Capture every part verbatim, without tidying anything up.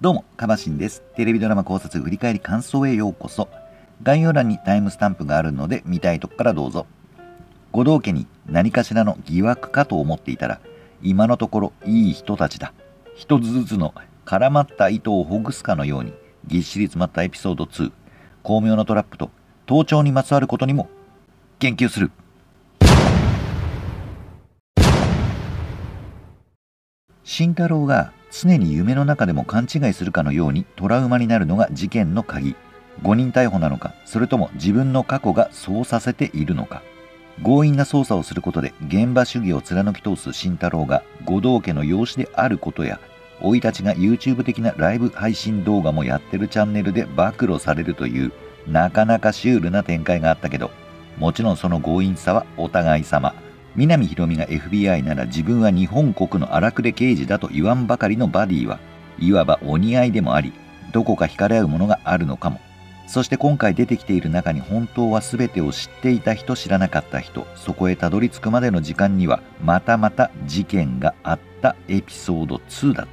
どうも、かばしんです。テレビドラマ考察振り返り感想へようこそ。概要欄にタイムスタンプがあるので見たいとこからどうぞ。護道家に何かしらの疑惑かと思っていたら、今のところいい人たちだ。一つずつの絡まった糸をほぐすかのようにぎっしり詰まったエピソードツー、巧妙なトラップと盗聴にまつわることにも言及する。慎太郎が常に夢の中でも勘違いするかのようにトラウマになるのが事件の鍵。誤認逮捕なのか、それとも自分の過去がそうさせているのか。強引な捜査をすることで現場主義を貫き通す慎太郎が護道家の養子であることや、生い立ちが YouTube 的なライブ配信動画もやってるチャンネルで暴露されるというなかなかシュールな展開があったけど、もちろんその強引さはお互い様。南ひろみが エフビーアイ なら自分は日本国の荒くれ刑事だと言わんばかりのバディは、いわばお似合いでもあり、どこか惹かれ合うものがあるのかも。そして今回出てきている中に本当は全てを知っていた人、知らなかった人、そこへたどり着くまでの時間にはまたまた事件があったエピソードツーだった。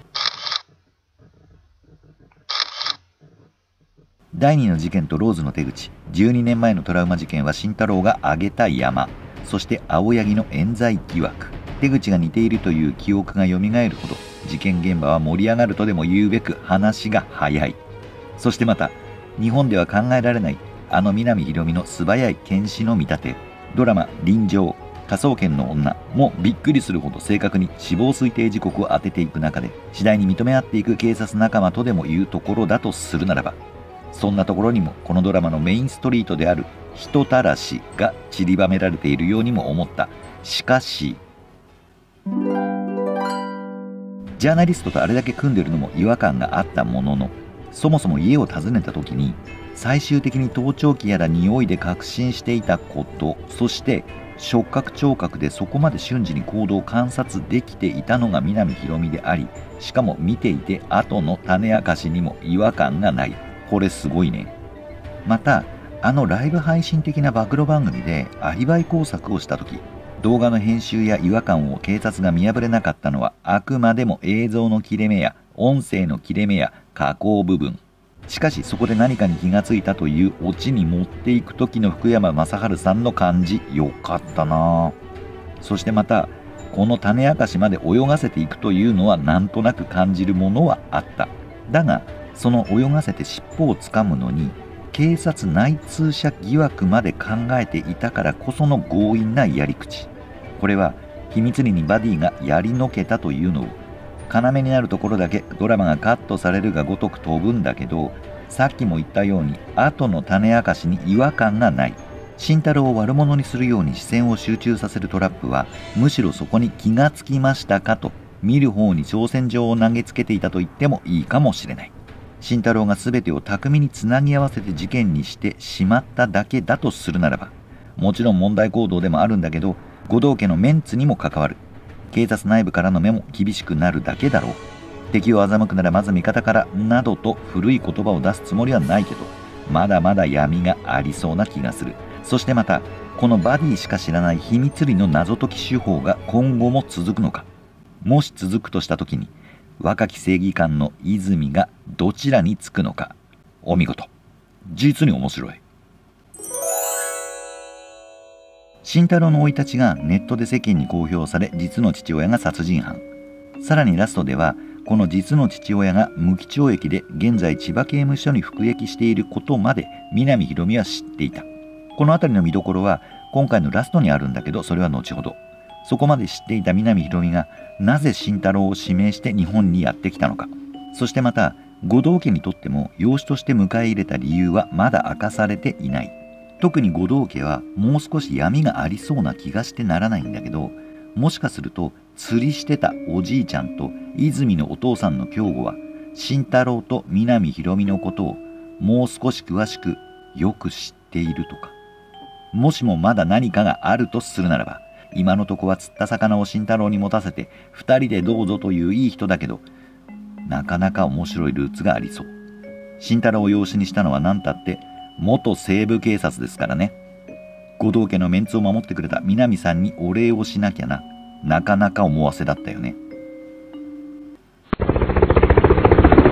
だいにの事件とローズの手口、じゅうにねんまえのトラウマ事件は慎太郎が挙げた山、そして青柳の冤罪疑惑、手口が似ているという記憶がよみがえるほど事件現場は盛り上がるとでも言うべく話が早い。そしてまた日本では考えられないあの南ひろみの素早い検視の見立て、ドラマ「臨場科捜研の女」もびっくりするほど正確に死亡推定時刻を当てていく中で、次第に認め合っていく警察仲間とでも言うところだとするならば、そんなところにもこのドラマのメインストリートである人たらしが散りばめられているようにも思った。しかしジャーナリストとあれだけ組んでるのも違和感があったものの、そもそも家を訪ねた時に最終的に盗聴器やら匂いで確信していたこと、そして触覚聴覚でそこまで瞬時に行動を観察できていたのが南ひろみであり、しかも見ていて後の種明かしにも違和感がない。これすごいね。またあのライブ配信的な暴露番組でアリバイ工作をした時、動画の編集や違和感を警察が見破れなかったのはあくまでも映像の切れ目や音声の切れ目や加工部分。しかしそこで何かに気がついたというオチに持っていく時の福山雅治さんの感じ、よかったな。そしてまたこの種明かしまで泳がせていくというのはなんとなく感じるものはあった。だがその泳がせて尻尾をつかむのに警察内通者疑惑まで考えていたからこその強引なやり口。これは秘密裏にバディがやりのけたというのを、要になるところだけドラマがカットされるがごとく飛ぶんだけど、さっきも言ったように後の種明かしに違和感がない。慎太郎を悪者にするように視線を集中させるトラップは、むしろそこに気がつきましたかと見る方に挑戦状を投げつけていたと言ってもいいかもしれない。慎太郎が全てを巧みにつなぎ合わせて事件にしてしまっただけだとするならば、もちろん問題行動でもあるんだけど、護道家のメンツにも関わる。警察内部からの目も厳しくなるだけだろう。敵を欺くならまず味方からなどと古い言葉を出すつもりはないけど、まだまだ闇がありそうな気がする。そしてまたこのバディしか知らない秘密裏の謎解き手法が今後も続くのか。もし続くとした時に若き正義感の泉がどちらにつくのか。お見事。実に面白い。慎太郎の生い立ちがネットで世間に公表され、実の父親が殺人犯。さらにラストではこの実の父親が無期懲役で現在千葉刑務所に服役していることまで南ひろみは知っていた。この辺りの見どころは今回のラストにあるんだけど、それは後ほど。そこまで知っていた南ひろみがなぜ慎太郎を指名して日本にやってきたのか。そしてまた護道家にとっても養子として迎え入れた理由はまだ明かされていない。特に護道家はもう少し闇がありそうな気がしてならないんだけど、もしかすると釣りしてたおじいちゃんと泉のお父さんの京吾は慎太郎と南ひろみのことをもう少し詳しくよく知っているとか。もしもまだ何かがあるとするならば、今のとこは釣った魚を慎太郎に持たせて二人でどうぞといういい人だけど、なかなか面白いルーツがありそう。慎太郎を養子にしたのは何たって元西部警察ですからね。護道家のメンツを守ってくれた南さんにお礼をしなきゃな。なかなか思わせだったよね。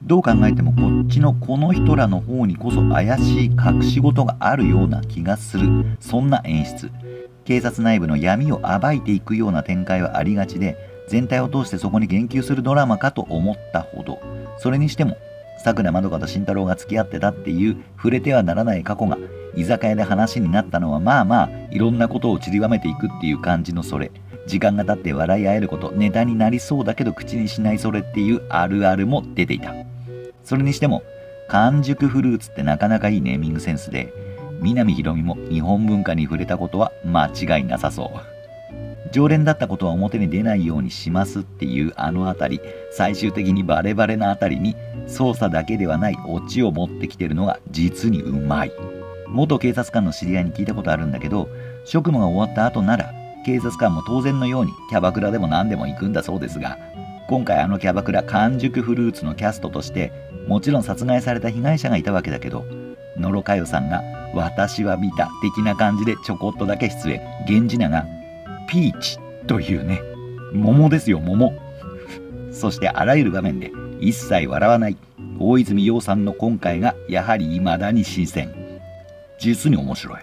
どう考えてもこっちのこの人らの方にこそ怪しい隠し事があるような気がする。そんな演出。警察内部の闇を暴いていくような展開はありがちで、全体を通してそこに言及するドラマかと思ったほど。それにしてもさくらまどかと慎太郎が付き合ってたっていう触れてはならない過去が居酒屋で話になったのは、まあまあいろんなことを散りばめていくっていう感じのそれ。時間が経って笑い合えること、ネタになりそうだけど口にしないそれっていうあるあるも出ていた。それにしても完熟フルーツってなかなかいいネーミングセンスで、南ひろみも日本文化に触れたことは間違いなさそう。常連だったことは表に出ないようにしますっていうあのあたり、最終的にバレバレなあたりに捜査だけではないオチを持ってきてるのが実にうまい。元警察官の知り合いに聞いたことあるんだけど、職務が終わった後なら警察官も当然のようにキャバクラでも何でも行くんだそうですが、今回あのキャバクラ完熟フルーツのキャストとしてもちろん殺害された被害者がいたわけだけど、野呂佳代さんが私は見た的な感じでちょこっとだけ出演。源氏名がピーチというね、桃ですよ、桃。そしてあらゆる場面で一切笑わない大泉洋さんの今回がやはり未だに新鮮。実に面白い。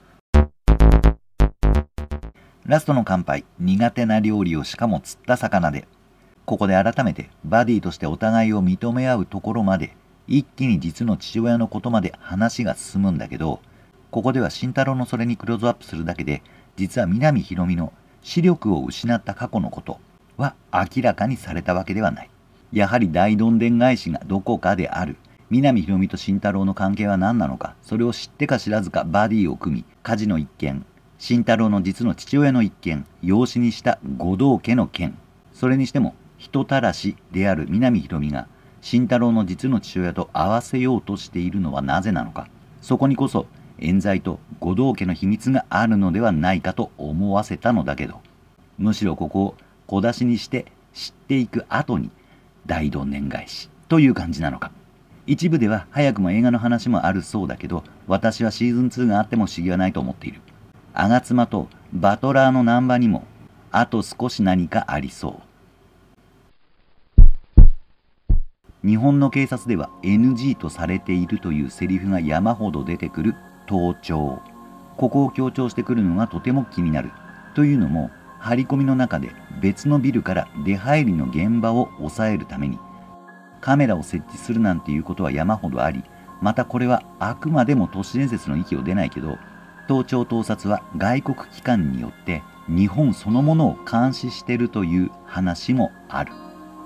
ラストの乾杯、苦手な料理をしかも釣った魚で。ここで改めてバディとしてお互いを認め合うところまで、一気に実の父親のことまで話が進むんだけど、ここでは慎太郎のそれにクローズアップするだけで、実は南ひろみの視力を失った過去のことは明らかにされたわけではない。やはり大どんでん返しがどこかである。南ひろみと慎太郎の関係は何なのか、それを知ってか知らずかバディを組み、火事の一件、慎太郎の実の父親の一件、養子にした護道家の件、それにしても人たらしである南ひろみが慎太郎の実の父親と合わせようとしているのはなぜなのか。そこにこそ冤罪と護道家の秘密があるのではないかと思わせたのだけど、むしろここを小出しにして知っていく後に大どんでん返しという感じなのか。一部では早くも映画の話もあるそうだけど、私はシーズンツーがあっても不思議はないと思っている。吾妻とバトラーの難波にもあと少し何かありそう。日本の警察では エヌジー とされているというセリフが山ほど出てくる盗聴。ここを強調してくるのがとても気になる。というのも、張り込みの中で別のビルから出入りの現場を抑えるためにカメラを設置するなんていうことは山ほどあり、またこれはあくまでも都市伝説の域を出ないけど、盗聴盗撮は外国機関によって日本そのものを監視しているという話もある。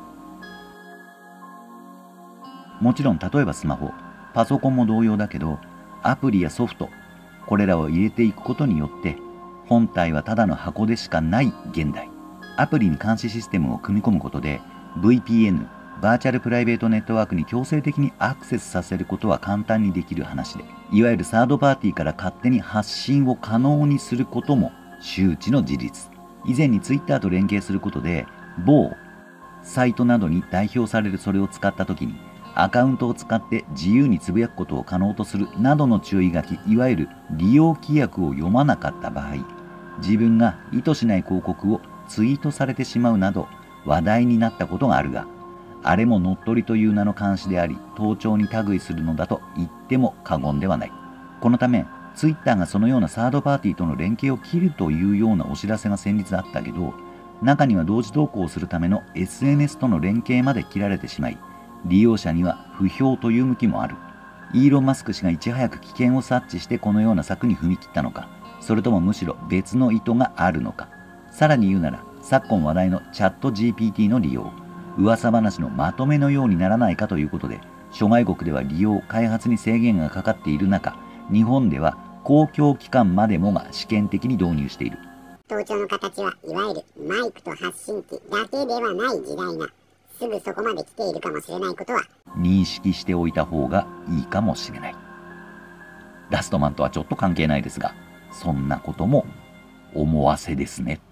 もちろん例えばスマホ、パソコンも同様だけど、アプリやソフト、これらを入れていくことによって本体はただの箱でしかない現代。アプリに監視システムを組み込むことで ブイピーエヌ、バーチャルプライベートネットワークに強制的にアクセスさせることは簡単にできる話で、いわゆるサードパーティーから勝手に発信を可能にすることも周知の事実。以前にツイッターと連携することで某サイトなどに代表されるそれを使った時にアカウントを使って自由につぶやくことを可能とするなどの注意書き、いわゆる利用規約を読まなかった場合、自分が意図しない広告をツイートされてしまうなど話題になったことがあるが、あれも乗っ取りという名の監視であり、盗聴に類するのだと言っても過言ではない。このためツイッターがそのようなサードパーティーとの連携を切るというようなお知らせが先日あったけど、中には同時投稿するための エスエヌエス との連携まで切られてしまい、利用者には不評という向きもある。イーロン・マスク氏がいち早く危険を察知してこのような策に踏み切ったのか、それともむしろ別の意図があるのか。さらに言うなら、昨今話題のチャット ジーピーティー の利用、噂話のまとめのようにならないかということで、諸外国では利用開発に制限がかかっている中、日本では公共機関までもが試験的に導入している。 盗聴の形はいわゆるマイクと発信機だけではない時代がすぐそこまで来ているかもしれないことは認識しておいた方がいいかもしれない。ラストマンとはちょっと関係ないですが、そんなことも思わせですね。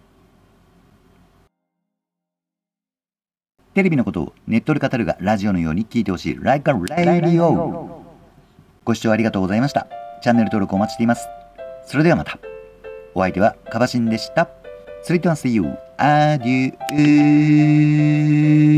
テレビのことをネットで語るがラジオのように聞いてほしい Like a Radio。 ご視聴ありがとうございました。チャンネル登録お待ちしています。それではまた。お相手はカバシンでした。それでは See you. Adieu。